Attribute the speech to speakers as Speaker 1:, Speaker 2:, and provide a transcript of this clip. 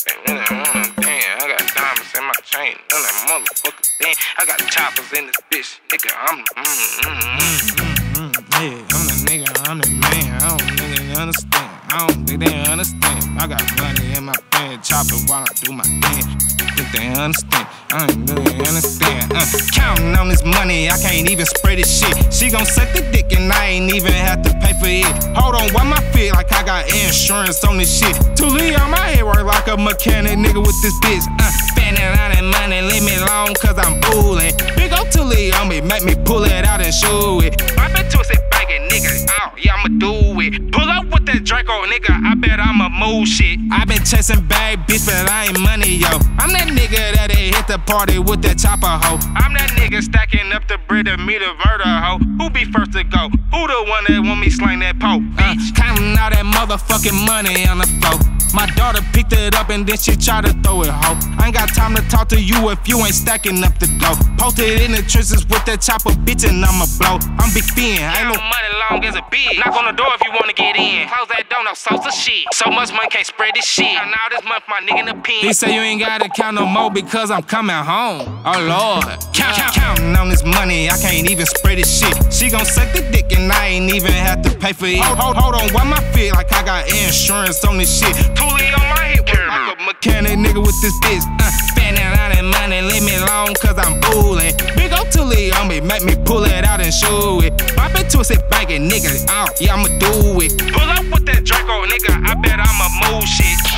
Speaker 1: Damn, I got diamonds in my chain. And that motherfucker thing. I got choppers in this bitch. Nigga, I'm yeah, I'm the nigga, I'm the man. I don't think they understand. I don't think they understand. I got money in my pen, chopper while I do my thing. Think they understand. I ain't really understand. Counting on this money, I can't even spray this shit. She gon' suck the dick and I ain't even have to pay for it. Hold on, why my feet like I got insurance on this shit? Tuli on my head work like a mechanic nigga with this bitch. Spending all that money, leave me alone cause I'm fooling. Big ol' Tuli on me, make me pull it out and show it. I've been twisted banging nigga, oh yeah I'ma do it. Pull up with that Draco nigga, I bet I'ma move shit. I been chasing bad bitch but I ain't money yo. I'm that nigga that they hit the party with that chopper hoe. I'm that nigga stacking up the bread to meet a murder hoe. Who be first to go? Who the one that want me slang that poke? Counting all that motherfucking money on the floor. My daughter picked it up and then she tried to throw it, ho. I ain't got time to talk to you if you ain't stacking up the dough. Posted in the trenches with that chopper, bitch, and I'ma blow. I'm Big Ben, I ain't no money long as a bitch. Knock on the door if you wanna get in. Close that door, no sauce of shit. So much money can't spread this shit. And now this month my nigga in the pen. He say you ain't gotta count no more because I'm coming home. Oh Lord, counting on this money, I can't even spread this shit. She gon' suck the dick and I ain't even have to pay for it. Hold on, why my feet like I got insurance on this shit? Tuli on my head, work like a mechanic nigga with this bitch. Spending all that money, leave me alone cause I'm fooling. Big ol' Tuli on me, make me pull it out and show it. I been twisted banging nigga, oh yeah I'ma do it. Pull up with that Draco nigga, I bet I'ma move shit.